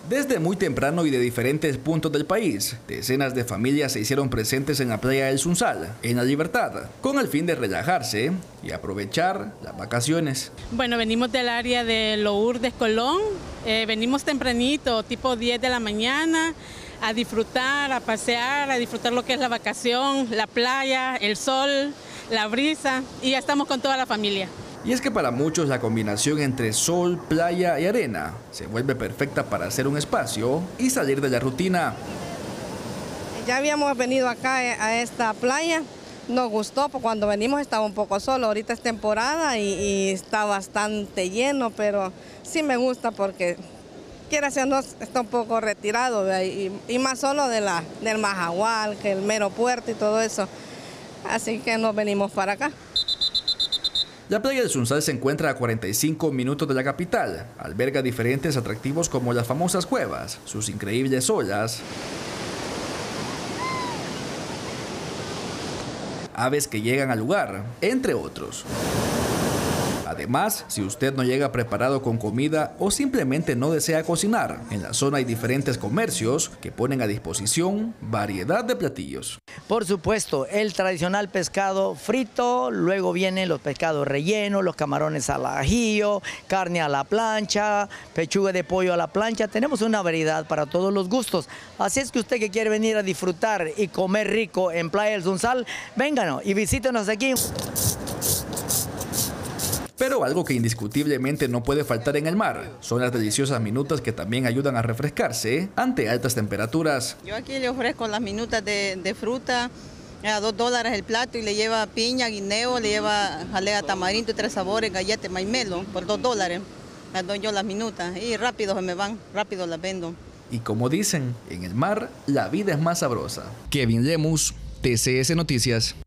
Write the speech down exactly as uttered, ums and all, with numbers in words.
Desde muy temprano y de diferentes puntos del país, decenas de familias se hicieron presentes en la playa del Sunsal, en La Libertad, con el fin de relajarse y aprovechar las vacaciones. Bueno, venimos del área de Lourdes, Colón, eh, venimos tempranito, tipo diez de la mañana, a disfrutar, a pasear, a disfrutar lo que es la vacación, la playa, el sol, la brisa, y ya estamos con toda la familia. Y es que para muchos la combinación entre sol, playa y arena se vuelve perfecta para hacer un espacio y salir de la rutina. Ya habíamos venido acá a esta playa, nos gustó, porque cuando venimos estaba un poco solo, ahorita es temporada y, y está bastante lleno, pero sí me gusta porque quiera ser no está un poco retirado, y, y más solo de la, del Majagual, que el mero puerto y todo eso, así que nos venimos para acá. La playa del Sunsal se encuentra a cuarenta y cinco minutos de la capital. Alberga diferentes atractivos como las famosas cuevas, sus increíbles olas, aves que llegan al lugar, entre otros. Además, si usted no llega preparado con comida o simplemente no desea cocinar, en la zona hay diferentes comercios que ponen a disposición variedad de platillos. Por supuesto, el tradicional pescado frito, luego vienen los pescados rellenos, los camarones al ajillo, carne a la plancha, pechuga de pollo a la plancha. Tenemos una variedad para todos los gustos. Así es que usted que quiere venir a disfrutar y comer rico en Playa del Sunsal, vénganos y visítenos aquí. Pero algo que indiscutiblemente no puede faltar en el mar son las deliciosas minutas que también ayudan a refrescarse ante altas temperaturas. Yo aquí le ofrezco las minutas de, de fruta a dos dólares el plato y le lleva piña, guineo, le lleva jalea tamarindo, tres sabores, galleta, maimelo por dos dólares. Les doy yo las minutas y rápido se me van, rápido las vendo. Y como dicen, en el mar la vida es más sabrosa. Kevin Lemus, T C S Noticias.